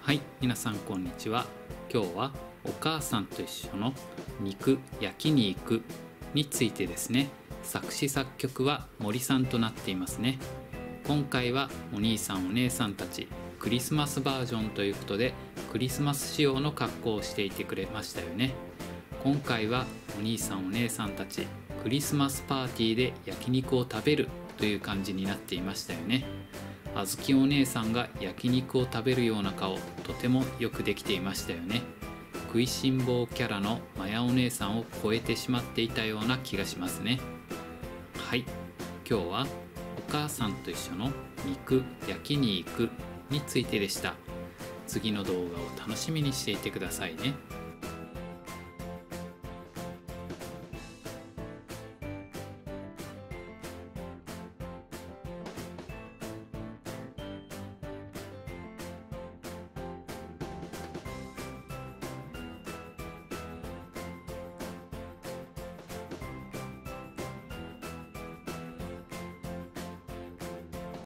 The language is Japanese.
はい、皆さんこんにちは。今日はお母さんと一緒の肉焼きに行くについてですね。作詞作曲は森さんとなっていますね。今回はお兄さんお姉さんたちクリスマスバージョンということで、クリスマス仕様の格好をしていてくれましたよね。今回はお兄さんお姉さんたちクリスマスパーティーで焼肉を食べるという感じになっていましたよね。あずきお姉さんが焼肉を食べるような顔、とてもよくできていましたよね。食いしん坊キャラのまやお姉さんを超えてしまっていたような気がしますね。はい、今日はお母さんと一緒の肉焼きに行くについてでした。次の動画を楽しみにしていてくださいね。